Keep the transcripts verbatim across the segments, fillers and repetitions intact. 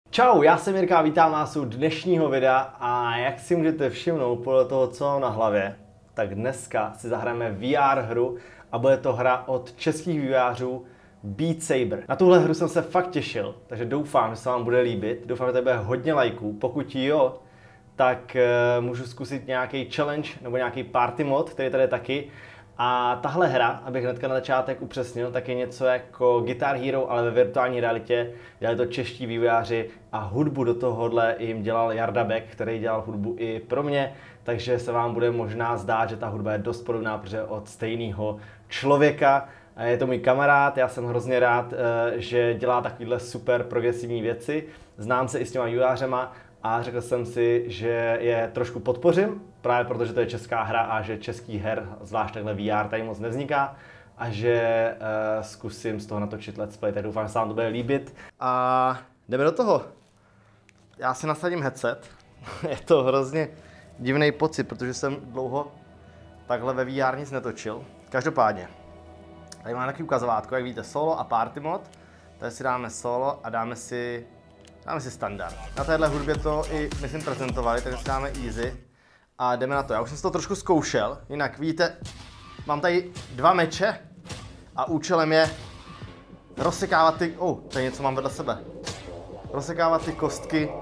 Čau, já jsem Jirka a vítám vás u dnešního videa a jak si můžete všimnout podle toho, co mám na hlavě, tak dneska si zahrajeme V R hru a bude to hra od českých vývojářů Beat Saber. Na tuhle hru jsem se fakt těšil, takže doufám, že se vám bude líbit, doufám, že tady bude hodně lajků, pokud jo, tak uh, můžu zkusit nějaký challenge nebo nějaký party mod, který tady je taky. A tahle hra, abych hnedka na začátek upřesnil, tak je něco jako Guitar Hero, ale ve virtuální realitě. Dělali to čeští vývojáři a hudbu do tohohle jim dělal Jarda Beck, který dělal hudbu i pro mě, takže se vám bude možná zdát, že ta hudba je dost podobná, protože od stejného člověka. Je to můj kamarád, já jsem hrozně rád, že dělá takovéhle super progresivní věci. Znám se i s těma vývojářema a řekl jsem si, že je trošku podpořím, právě protože to je česká hra a že český her, zvlášť takhle V R, tady moc nevzniká a že uh, zkusím z toho natočit let's play, tak doufám, že se vám to bude líbit. A jdeme do toho. Já si nasadím headset, je to hrozně divný pocit, protože jsem dlouho takhle ve V R nic netočil. Každopádně, tady máme takový ukazovátko, jak vidíte, solo a party mod. Tady si dáme solo a dáme si Dáme si standard. Na téhle hudbě to i, myslím, prezentovali, takže si dáme easy a jdeme na to. Já už jsem si to trošku zkoušel, jinak vidíte, mám tady dva meče a účelem je rozsekávat ty, oh, tady něco mám vedle sebe, rozsekávat ty kostky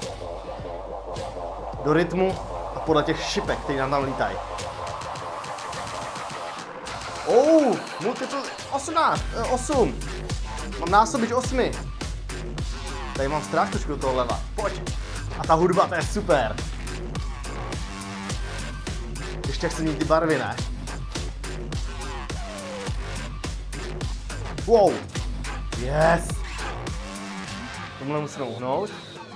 do rytmu a podle těch šipek, které nám tam lítají. Oh, multiple osmnáct, osm, mám násobič osmi. Tady mám strážkočku do toho leva. Pojď. A ta hudba, to je super. Ještě jak se mění ty barvy, ne? Wow. Yes. Tomuhle musíme uhnout.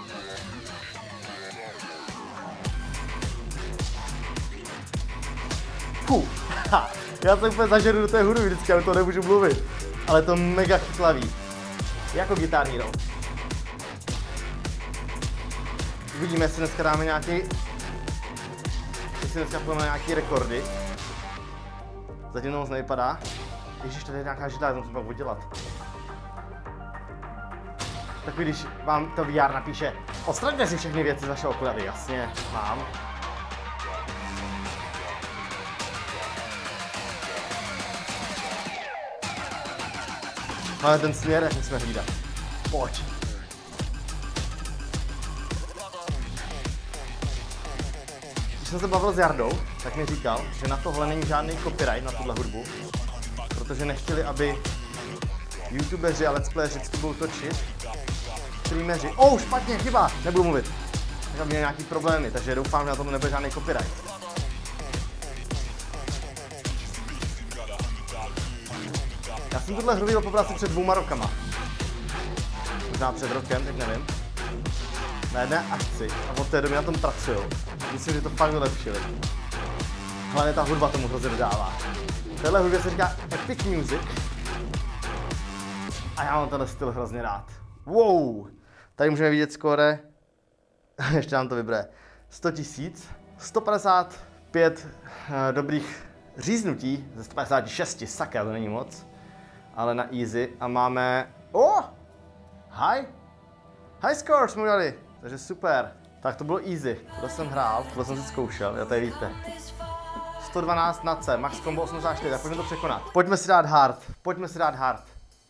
Fuh. Já se úplně zažeru do té hudby vždycky, ale to nemůžu mluvit. Ale to mega chytlavý. Jako Guitar Hero. Uvidíme, jestli dneska dáme nějaký, jestli dneska půjdeme nějaký rekordy. Zatím to moc nevypadá. Ježiš, tady je nějaká židla, já to musím pak udělat. Takový, když vám to V R napíše, odstraňte si všechny věci z vašeho okulary. Jasně, mám. Ale ten směr, jak musíme hlídat. Pojď. Když jsem se bavil s Jardou, tak mi říkal, že na tohle není žádný copyright na tuhle hudbu, protože nechtěli, aby youtubeři a let's playeři vždycky budou točit, streameři. Oh, špatně, chyba, nebudu mluvit. Tak měli nějaký problémy, takže doufám, že na tohle nebude žádný copyright. Já jsem tuhle hru viděl poprvé asi před dvouma rokama. Možná před rokem, teď nevím. Na jedné akci a od té doby na tom pracuju. Myslím, že to fakt vylepšili. Hlavně ta hudba tomu hrozně dodává. Téhle hudbě se říká Epic Music. A já mám tenhle styl hrozně rád. Wow! Tady můžeme vidět skóre. Ještě nám to vybere. sto tisíc. sto padesát pět uh, dobrých říznutí ze sto padesát šest. Sakra, to není moc. Ale na easy. A máme... Oh! High! High score jsme udělali. Takže super. Tak to bylo easy, tohle jsem hrál, tohle jsem si zkoušel, já tady víte. sto dvanáct na C, max combo osmdesát čtyři, tak pojďme to překonat. Pojďme si dát hard, pojďme si dát hard.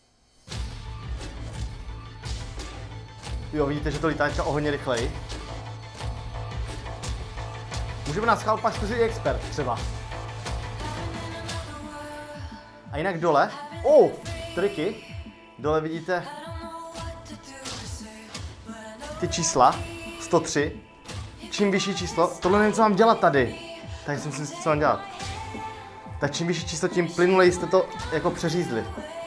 Jo, vidíte, že to lítá o hodně rychleji. Můžeme na schvál pak zkusit i expert třeba. A jinak dole, oh, triky, dole vidíte ty čísla. sto tři. Čím vyšší číslo, tohle nevím, co mám dělat tady. Tak jsem si co mám dělat. Tak čím vyšší číslo, tím plynuleji jste to jako přeřízli.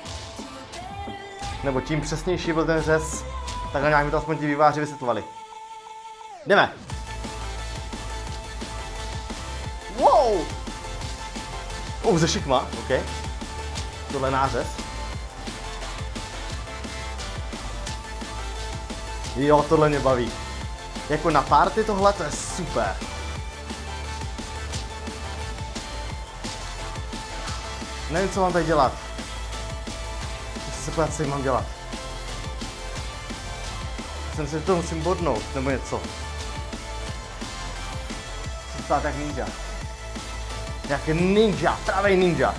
Nebo tím přesnější byl ten řez. Takhle nějak mi to aspoň ti vývojáři vysvětlovali. Jdeme. Wow. Oh, ze šikma, ok. Tohle je nářez. Jo, tohle mě baví. Jako na party tohle, to je super. Nevím, co mám tady dělat. Musím se podívat, co mám dělat. Jsem se, že to musím bodnout, nebo něco. Chci stát jak ninja. Jak ninja, pravej ninja.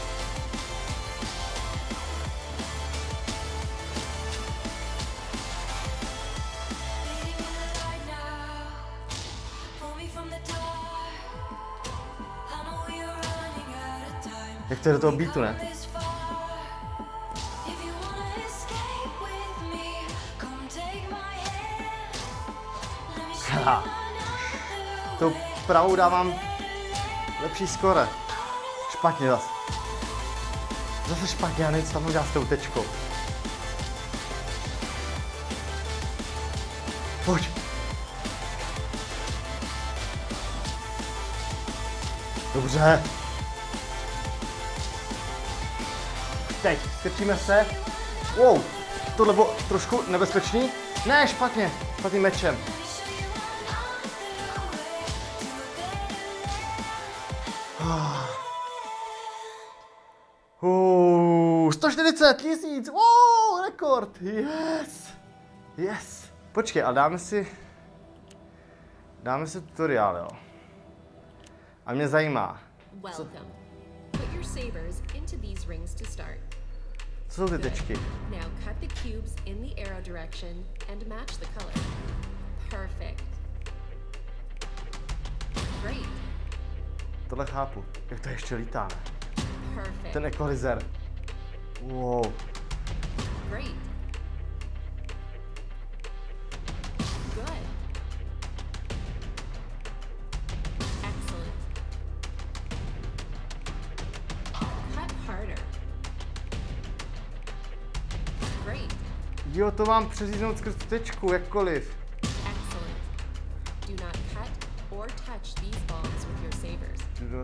Jak to je do toho beatu, ne? Ha. To pravou dávám lepší skore. Špatně zase. Zase špatně, já nevím, co tam udělá s tou tečkou. Pojď. Dobře. Teď, strčíme se. Wow, tohle bylo trošku nebezpečný. Ne, špatně, špatným mečem. Uh, sto čtyřicet tisíc, wow, rekord, yes, yes. Počkej, a dáme si, dáme si tutoriál, jo. A mě zajímá. Co, co jsou ty tečky? Now cut the cubes in the arrow direction and match the color. Perfect. Great. Tohle chápu. Jak to ještě lítá, ne? Perfect. Ten equalizer. Wow. Great. Good. Excellent. Cut harder. Great. Jo, to mám přeříznout skrz tečku, jakkoliv. Excellent. Do not cut or touch these bombs with your sabers.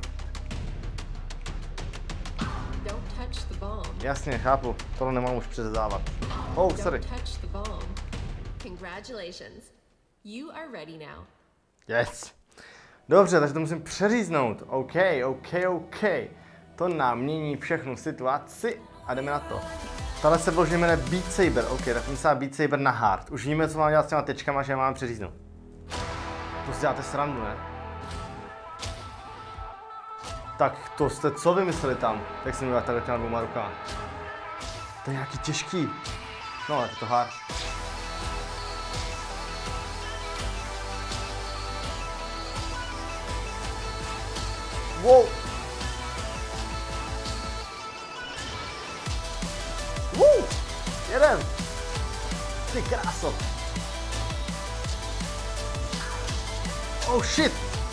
Don't touch the bomb. Jasně, chápu. Tohle nemám už přezávat. Oh, sorry. Don't touch the bomb. Congratulations. You are ready now. Yes. Dobře, takže to musím přeříznout. OK, OK, OK. To nám mění všechnu situaci a jdeme na to. Tahle se vloží jmenuje Beat Saber. OK, tak myslím Beat Saber na hard. Už víme, co mám dělat s těma tečkama, že je máme přeříznout. To si děláte srandu, ne? Tak to jste co vymysleli tam? Jak jsem dělal takhle těma dvouma rukama? To je nějaký těžký. No, ale to hard. Wow! Woo! Jeden! Ty kráso! Oh shit!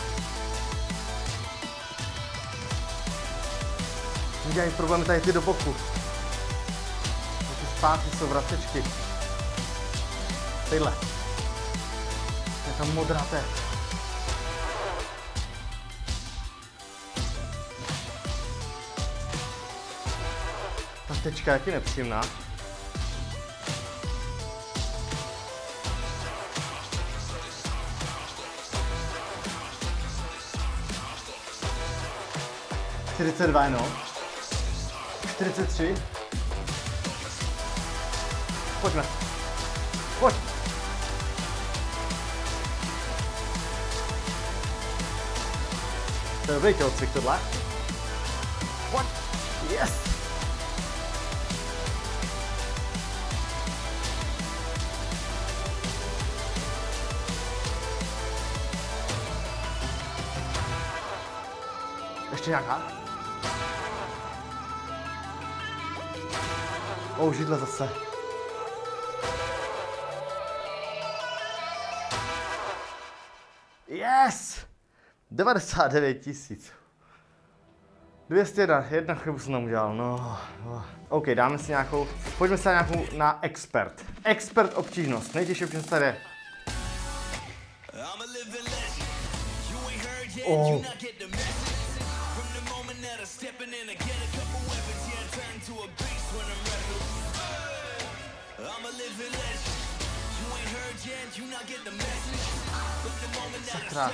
Dělají problémy tady ty do boku. Ty zpátky jsou vracečky. Tyhle. Je tam modrá teď. Ta tečka je taky nepříjemná. čtyřicet dva, no. čtyřicet tři. Pojďme. Pojď. To je dobrý tělocvik tohle. Pojď. Yes. Ještě nějaká? O, židle zase. Yes! devadesát devět tisíc. dvě stě jedna, jedna chybu jsem tam udělal, no, no. OK, dáme si nějakou, pojďme si na nějakou na expert. Expert obtížnost, nejtěžší obtížnost tady je. Oh. Sakra.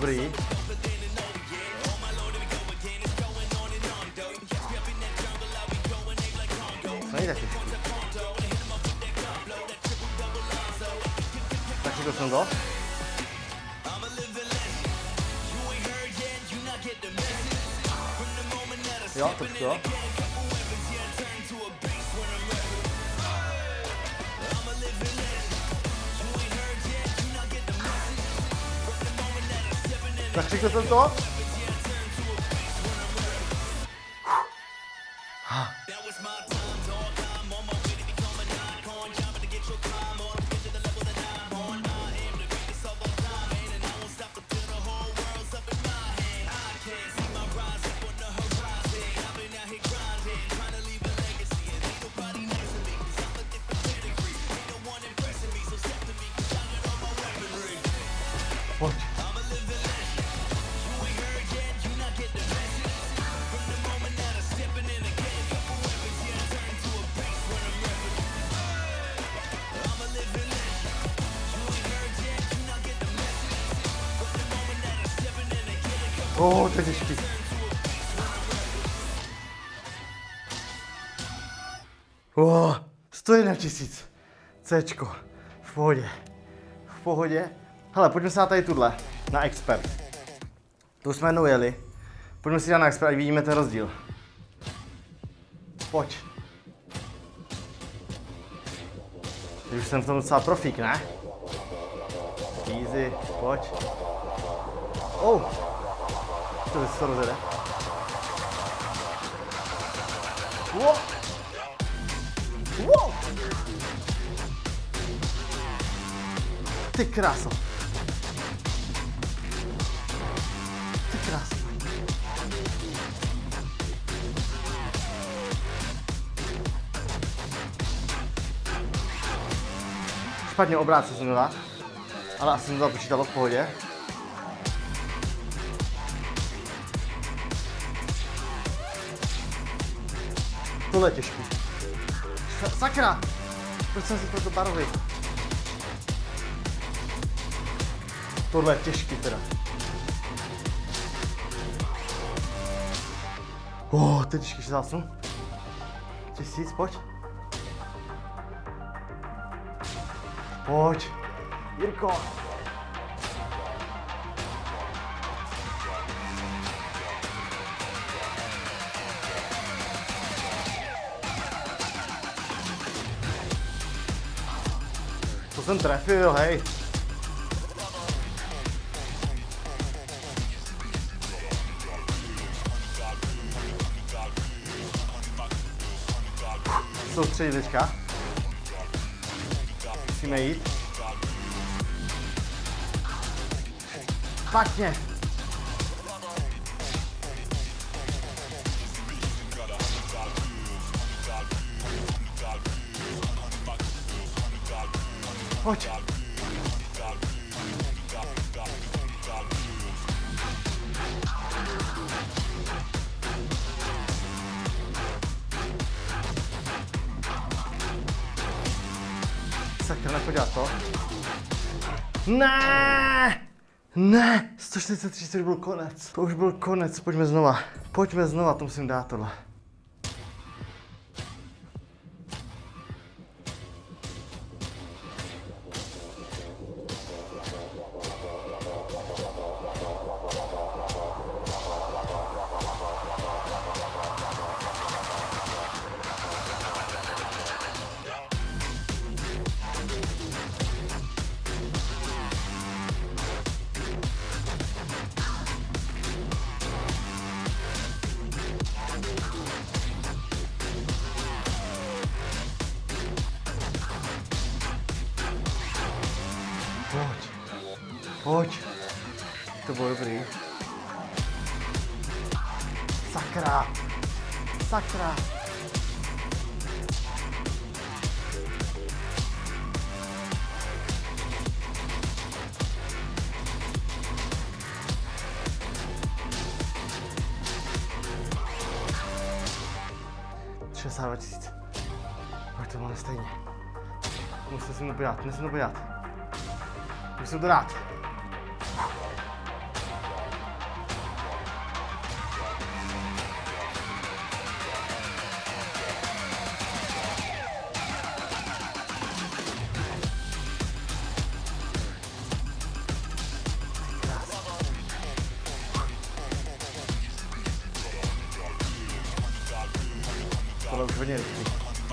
dobrý. To nejde těžký. Tak si to jsem to. Jo, to jo. Zakřikl jsem to. Pojď. Oh, to je těžký. Oh, sto jedna tisíc. Cčko. V pohodě. V pohodě. Hele, pojďme se na tady tuhle. Na expert. Tu jsme jednou jeli. Pojďme si dát na expert, ať vidíme ten rozdíl. Pojď. Teď už jsem v tom docela profík, ne? Easy, pojď. Oh. To se to rozjede. Wow. Wow. Ty kráso. Ty kráso. Špatně obrátil jsem to dát, ale asi jsem to započítalo v pohodě. Tohle je těžký. Sakra! Proč jsem si proto barový? Tohle je těžký teda. Oh, to je těžký, šestnáct. Tisíc, pojď. Pojď. Jirko. To jsem trefil, hej. Soustředit teďka. Musíme jít. Špatně. Pojď. Sakra, nepodělat to. Ne! Ne! sto čtyřicet tři, to už byl konec. To už byl konec, pojďme znova. Pojďme znova, to musím dát tohle. Pojď. Pojď. To bylo dobrý. Sakra. Sakra. šedesát dva tisíc. Pojď, to máme stejně. Musím si to podívat, musím to podívat. Musím to dát. tohle už hodně rychlý.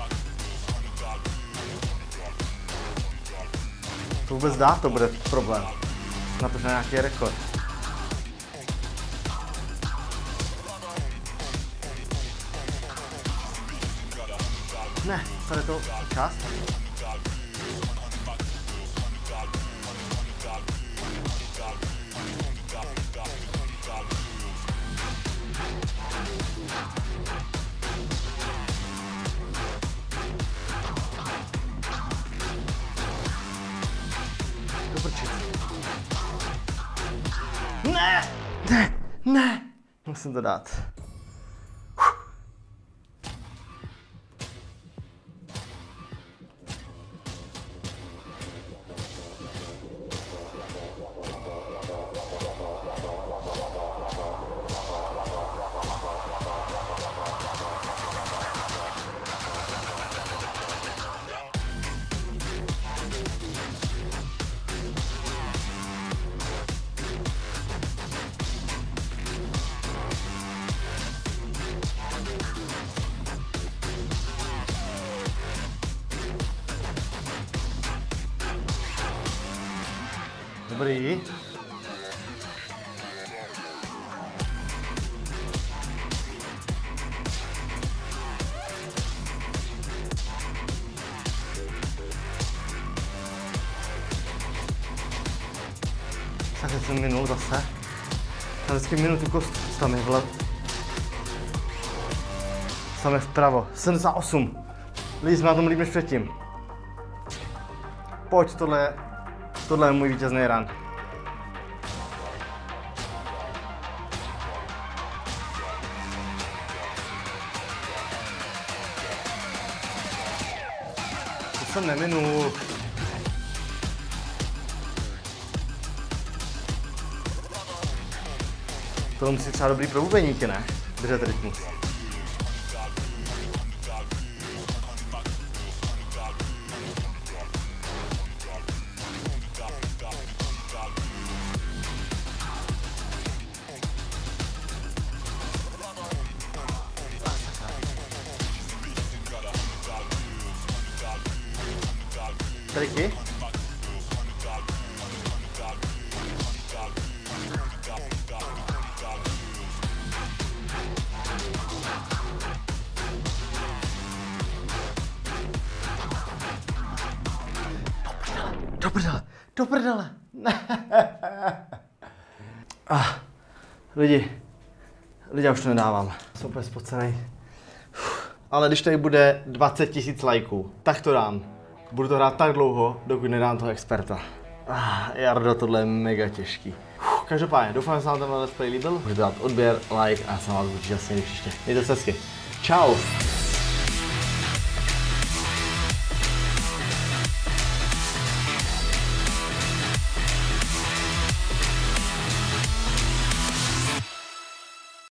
To vůbec dá, to bude problém. Na to, že na nějaký rekord. Ne, tady to čas. Ne, ne, ne, musím to dát. Dobrý. Tak jsem minul zase. Já vždycky minu tu kost. Tam je vle. Tam je vpravo. sedmdesát osm. Lidi jsme na tom líp než předtím. Pojď, tohle je, tohle je můj vítězný run. To jsem neminul. To musí třeba dobrý probubeníky, ne? Držet rytmus. Triky. Do prdele, do prdele. Ah, lidi, lidi, já už to nedávám. Jsem úplně spocenej. Ale když tady bude dvacet tisíc lajků, tak to dám. Budu to hrát tak dlouho, dokud nedám toho experta. Ah, Jardo, tohle je mega těžký. Uf, každopádně, doufám, že se vám tenhle let's play líbil. Můžete dát odběr, like a já se vás budu častěji příště. Mějte se hezky. Čau.